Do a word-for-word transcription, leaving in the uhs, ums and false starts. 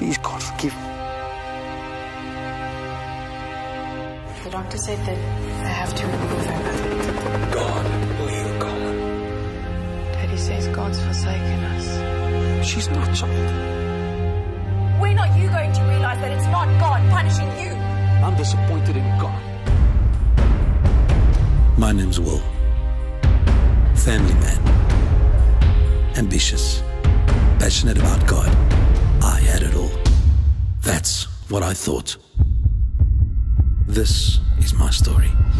Please, God, forgive me. The doctor said that they have to remove her. God, will you come? Daddy says God's forsaken us. She's not, child. When are you going to realize that it's not God punishing you? I'm disappointed in God. My name's Will. Family man. Ambitious. Passionate about God. I had it all. That's what I thought. This is my story.